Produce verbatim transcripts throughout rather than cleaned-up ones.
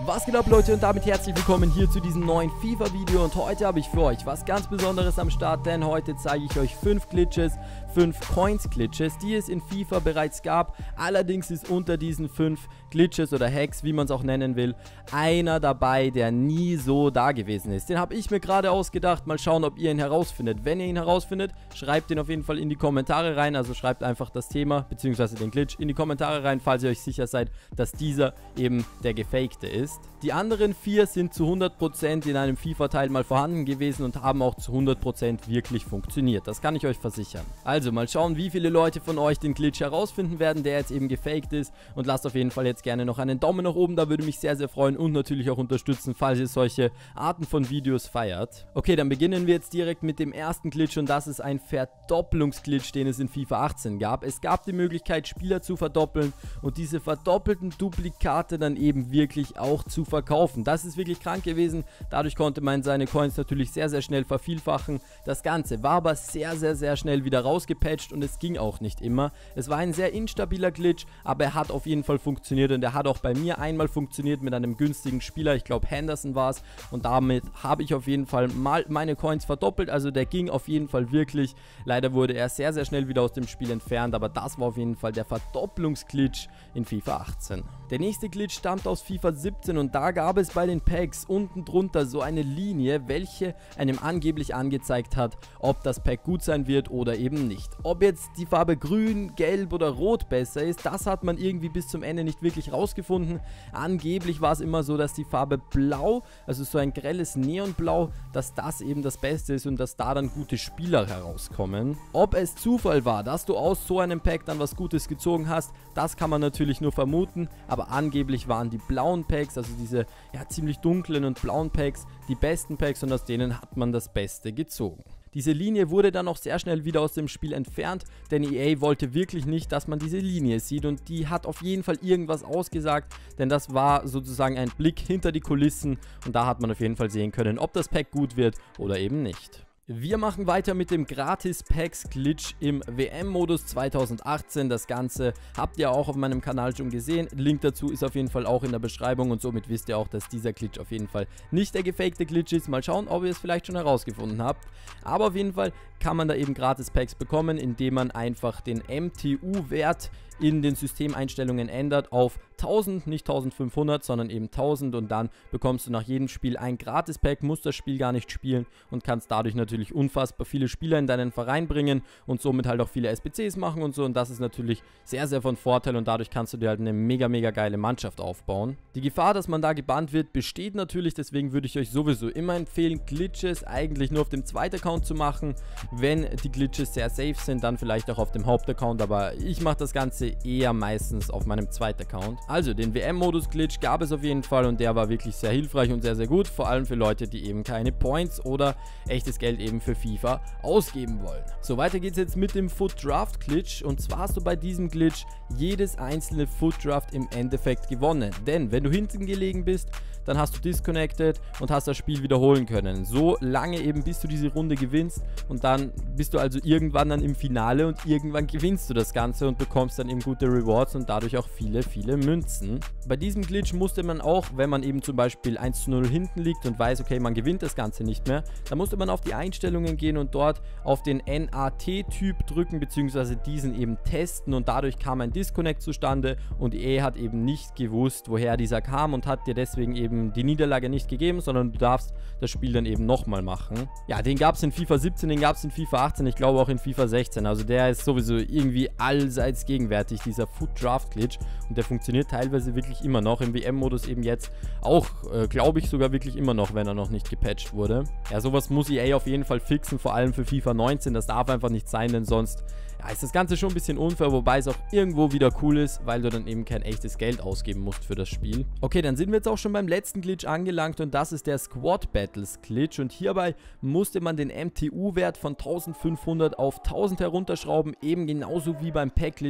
Was geht ab, Leute, und damit herzlich willkommen hier zu diesem neuen FIFA-Video. Und heute habe ich für euch was ganz Besonderes am Start, denn heute zeige ich euch fünf Glitches, fünf Coins-Glitches, die es in FIFA bereits gab. Allerdings ist unter diesen fünf Glitches oder Hacks, wie man es auch nennen will, einer dabei, der nie so da gewesen ist. Den habe ich mir gerade ausgedacht. Mal schauen, ob ihr ihn herausfindet. Wenn ihr ihn herausfindet, schreibt ihn auf jeden Fall in die Kommentare rein. Also schreibt einfach das Thema bzw. den Glitch in die Kommentare rein, falls ihr euch sicher seid, dass dieser eben der gefakte ist. Die anderen vier sind zu hundert Prozent in einem FIFA-Teil mal vorhanden gewesen und haben auch zu hundert Prozent wirklich funktioniert. Das kann ich euch versichern. Also mal schauen, wie viele Leute von euch den Glitch herausfinden werden, der jetzt eben gefaked ist. Und lasst auf jeden Fall jetzt gerne noch einen Daumen nach oben, da würde mich sehr, sehr freuen und natürlich auch unterstützen, falls ihr solche Arten von Videos feiert. Okay, dann beginnen wir jetzt direkt mit dem ersten Glitch und das ist ein Verdoppelungsglitch, den es in FIFA achtzehn gab. Es gab die Möglichkeit, Spieler zu verdoppeln und diese verdoppelten Duplikate dann eben wirklich auch zu verkaufen. Das ist wirklich krank gewesen. Dadurch konnte man seine Coins natürlich sehr, sehr schnell vervielfachen. Das Ganze war aber sehr, sehr, sehr schnell wieder rausgepatcht und es ging auch nicht immer. Es war ein sehr instabiler Glitch, aber er hat auf jeden Fall funktioniert und er hat auch bei mir einmal funktioniert mit einem günstigen Spieler. Ich glaube, Henderson war es und damit habe ich auf jeden Fall mal meine Coins verdoppelt. Also der ging auf jeden Fall wirklich. Leider wurde er sehr, sehr schnell wieder aus dem Spiel entfernt, aber das war auf jeden Fall der Verdopplungsglitch in FIFA achtzehn. Der nächste Glitch stammt aus FIFA siebzehn und da gab es bei den Packs unten drunter so eine Linie, welche einem angeblich angezeigt hat, ob das Pack gut sein wird oder eben nicht. Ob jetzt die Farbe grün, gelb oder rot besser ist, das hat man irgendwie bis zum Ende nicht wirklich rausgefunden. Angeblich war es immer so, dass die Farbe blau, also so ein grelles Neonblau, dass das eben das Beste ist und dass da dann gute Spieler herauskommen. Ob es Zufall war, dass du aus so einem Pack dann was Gutes gezogen hast, das kann man natürlich nur vermuten, aber angeblich waren die blauen Packs, also diese ja, ziemlich dunklen und blauen Packs, die besten Packs und aus denen hat man das Beste gezogen. Diese Linie wurde dann auch sehr schnell wieder aus dem Spiel entfernt, denn E A wollte wirklich nicht, dass man diese Linie sieht und die hat auf jeden Fall irgendwas ausgesagt, denn das war sozusagen ein Blick hinter die Kulissen und da hat man auf jeden Fall sehen können, ob das Pack gut wird oder eben nicht. Wir machen weiter mit dem Gratis-Packs-Glitch im W M-Modus zweitausendachtzehn. Das Ganze habt ihr auch auf meinem Kanal schon gesehen. Link dazu ist auf jeden Fall auch in der Beschreibung und somit wisst ihr auch, dass dieser Glitch auf jeden Fall nicht der gefakte Glitch ist. Mal schauen, ob ihr es vielleicht schon herausgefunden habt. Aber auf jeden Fall kann man da eben Gratis-Packs bekommen, indem man einfach den M T U-Wert in den Systemeinstellungen ändert auf tausend, nicht eintausendfünfhundert, sondern eben tausend und dann bekommst du nach jedem Spiel ein Gratis-Pack, musst das Spiel gar nicht spielen und kannst dadurch natürlich unfassbar viele Spieler in deinen Verein bringen und somit halt auch viele S B Cs machen und so und das ist natürlich sehr, sehr von Vorteil und dadurch kannst du dir halt eine mega, mega geile Mannschaft aufbauen. Die Gefahr, dass man da gebannt wird, besteht natürlich, deswegen würde ich euch sowieso immer empfehlen, Glitches eigentlich nur auf dem zweiten Account zu machen. Wenn die Glitches sehr safe sind, dann vielleicht auch auf dem Hauptaccount, aber ich mache das Ganze eher meistens auf meinem zweiten Account. Also den W M-Modus-Glitch gab es auf jeden Fall und der war wirklich sehr hilfreich und sehr, sehr gut, vor allem für Leute, die eben keine Points oder echtes Geld eben für FIFA ausgeben wollen. So, weiter geht's jetzt mit dem Foot Draft Glitch und zwar hast du bei diesem Glitch jedes einzelne Foot Draft im Endeffekt gewonnen, denn wenn du hinten gelegen bist, dann hast du disconnected und hast das Spiel wiederholen können. So lange eben, bis du diese Runde gewinnst und dann bist du also irgendwann dann im Finale und irgendwann gewinnst du das Ganze und bekommst dann eben gute Rewards und dadurch auch viele, viele Münzen. Bei diesem Glitch musste man auch, wenn man eben zum Beispiel eins zu null hinten liegt und weiß, okay, man gewinnt das Ganze nicht mehr, dann musste man auf die Einstellungen gehen und dort auf den N A T-Typ drücken, beziehungsweise diesen eben testen und dadurch kam ein Disconnect zustande und E A hat eben nicht gewusst, woher dieser kam und hat dir deswegen eben die Niederlage nicht gegeben, sondern du darfst das Spiel dann eben nochmal machen. Ja, den gab es in FIFA siebzehn, den gab es in FIFA achtzehn, ich glaube auch in FIFA sechzehn, also der ist sowieso irgendwie allseits gegenwärtig, dieser Foot Draft Glitch und der funktioniert teilweise wirklich immer noch, im W M-Modus eben jetzt auch, äh, glaube ich sogar wirklich immer noch, wenn er noch nicht gepatcht wurde. Ja, sowas muss E A auf jeden Fall fixen, vor allem für FIFA neunzehn, das darf einfach nicht sein, denn sonst ja, ist das Ganze schon ein bisschen unfair, wobei es auch irgendwo wieder cool ist, weil du dann eben kein echtes Geld ausgeben musst für das Spiel. Okay, dann sind wir jetzt auch schon beim letzten Glitch angelangt und das ist der Squad Battles Glitch und hierbei musste man den M T U-Wert von eintausendfünfhundert auf tausend herunterschrauben, eben genauso wie beim Pack Glitch auch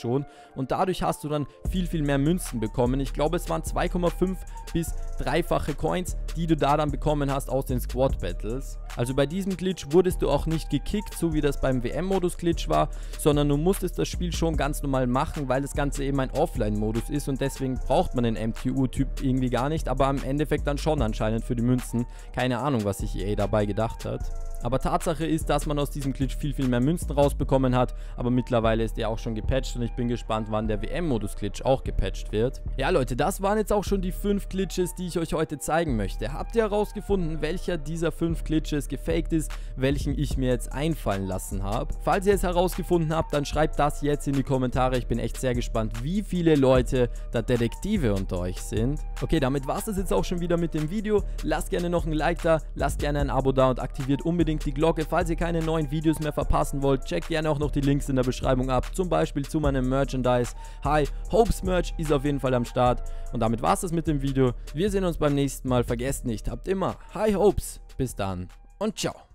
schon und dadurch hast du dann viel, viel mehr Münzen bekommen. Ich glaube, es waren zwei Komma fünf bis dreifache Coins, die du da dann bekommen hast aus den Squad Battles. Also bei diesem Glitch wurdest du auch nicht gekickt, so wie das beim W M-Modus Glitch war, sondern du musstest das Spiel schon ganz normal machen, weil das Ganze eben ein Offline-Modus ist und deswegen braucht man den M T U-Typ irgendwie gar nicht, aber im Endeffekt dann schon anscheinend für die Münzen. Keine Ahnung, was sich E A dabei gedacht hat. Aber Tatsache ist, dass man aus diesem Glitch viel, viel mehr Münzen rausbekommen hat, aber mittlerweile ist der auch schon gepatcht und ich bin gespannt, wann der W M-Modus Glitch auch gepatcht wird. Ja Leute, das waren jetzt auch schon die fünf Glitches, die ich euch heute zeigen möchte. Habt ihr herausgefunden, welcher dieser fünf Glitches gefaked ist, welchen ich mir jetzt einfallen lassen habe? Falls ihr es herausgefunden habt, dann schreibt das jetzt in die Kommentare. Ich bin echt sehr gespannt, wie viele Leute da Detektive unter euch sind. Okay, damit war es das jetzt auch schon wieder mit dem Video. Lasst gerne noch ein Like da, lasst gerne ein Abo da und aktiviert unbedingt die Glocke, falls ihr keine neuen Videos mehr verpassen wollt. Checkt gerne auch noch die Links in der Beschreibung ab, zum Beispiel zu meinem Merchandise. Hi, Hopes Merch ist auf jeden Fall am Start. Und damit war es das mit dem Video. Wir sehen uns beim nächsten Mal. Vergesst nicht, habt immer Hi Hopes. Bis dann und ciao.